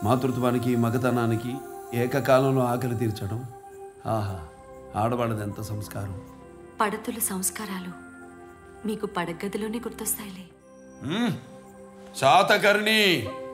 మాతృత్వానికి మగతనానికి ఏకకాలంలో ఆకలి తీర్చడం, ఆహా, ఆడవాళ్ళది ఎంత సంస్కారం. పడతుల సంస్కారాలు మీకు పడగదిలోనే గుర్తొస్తాయిలే. శాతకర్ణి